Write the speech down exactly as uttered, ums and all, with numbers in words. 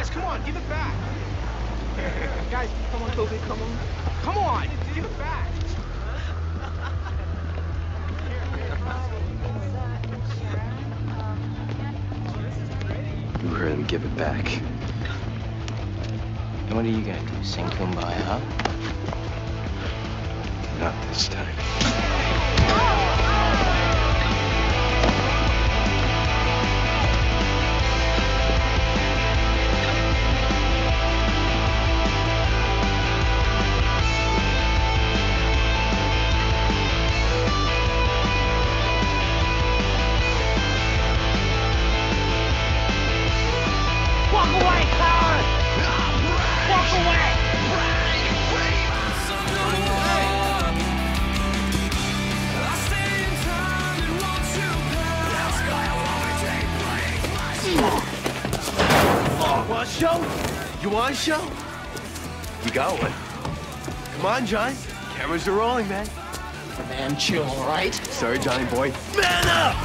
Guys, come on, give it back. Guys, come on, Toby, come on. Come on, give it back. You heard him, give it back. And what are you gonna do, sing Kumbaya, huh? Not this time. Walk away, coward! Walk away! Want a show? You want a show? You got one. Come on, John. Cameras are rolling, man. Man, chill, all right? Sorry, Johnny boy. Man up!